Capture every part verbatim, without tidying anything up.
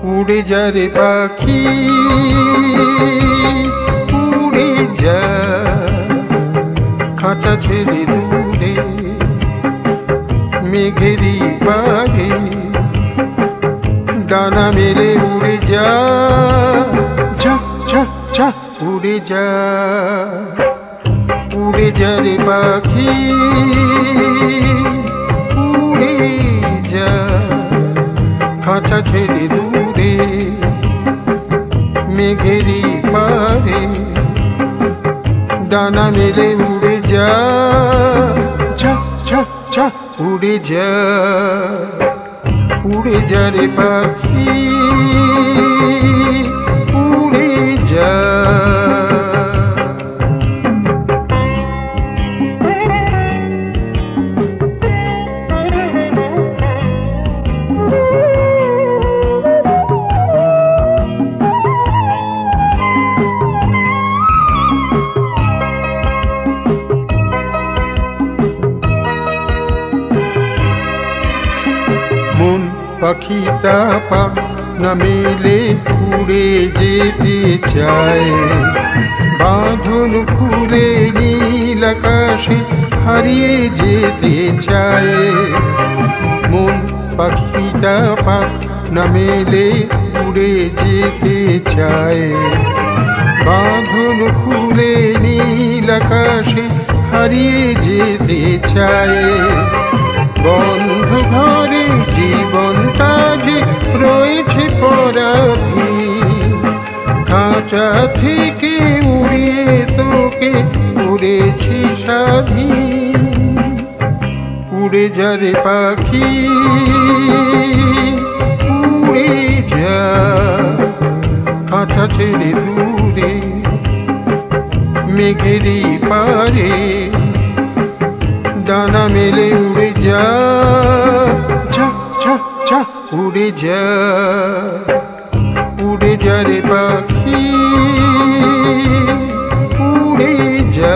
উড়ে যা রে পাখি উড়ে যা খাঁচা ছেড়ে দূরে মেঘেরি পারে ডানা মেলে উড়ে যা যা যা যা উড়ে যা উড়ে যা রে পাখি উড়ে যা খাঁচা ছেড়ে দূরে মেঘেরি পারে ডানা মেলে উড়ে যা যা যা যা উড়ে যা উড়ে যা রে পাখি উড়ে যা মন পাখিটা পাক না মেলে উড়ে যেতে চায় বাঁধন খুলে নীল আকাশে হারিয়ে যেতে চায় মন পাখিটা পাক না মেলে উড়ে যেতে চায় বাঁধন খুলে নীল আকাশে হারিয়ে যেতে চায় বন্ধ ঘরে জীবনটা যে রয়েছে পরাধীন খাঁচা থেকে উড়িয়ে তোকে উড়েছি স্বাধীন উড়ে যা রে পাখি উড়ে যা খাঁচা ছেড়ে দূরে মেঘেরি পারে ডানা মেলে উড়ে যা যা যা যা উড়ে যা উড়ে যা রে পাখি উড়ে যা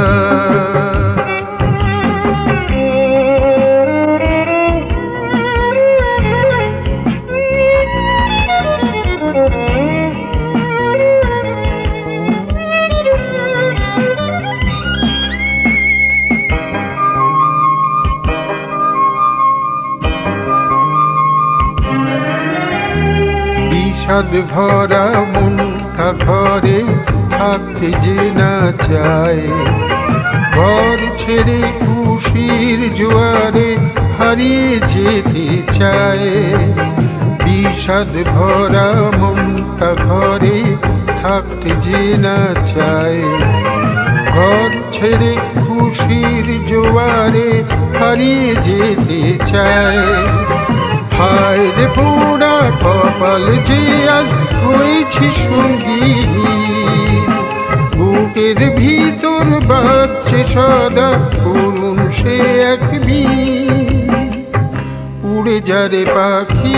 বিষাদ ভরা মনটা ঘরে থাকতে যে না চায় ঘর ছেড়ে খুশির জোয়ারে হারিয়ে যেতে চায় বিষাদ ভরা মনটা ঘরে থাকতে যে না চায় ঘর ছেড়ে খুশির জোয়ারে হারিয়ে যেতে চায় হায় রে পোড়া কপাল যে আজ হয়েছি সঙ্গীহীন বুকের ভিতর বাজছে সদা করুণ সে এক বিন উড়ে যা রে পাখি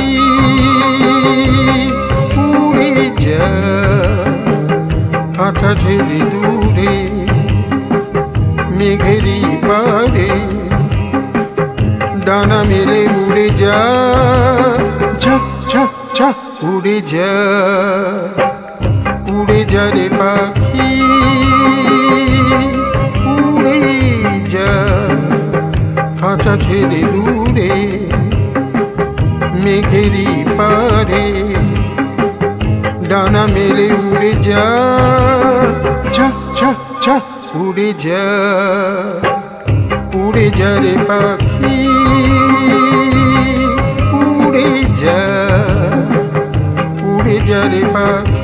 উড়ে যা খাঁচা ছেড়ে দূরে মেঘেরি পারে ডানা মেলে উড়ে যা যা যা যা উড়ে যা উড়ে যা রে পাখি উড়ে যা খাঁচা ছেড়ে দূরে মেঘেরি পারে ডানা মেলে উড়ে যা যা যা যা উড়ে যা উড়ে যা রে পাখি উড়ে যা উড়ে যা রে পাখি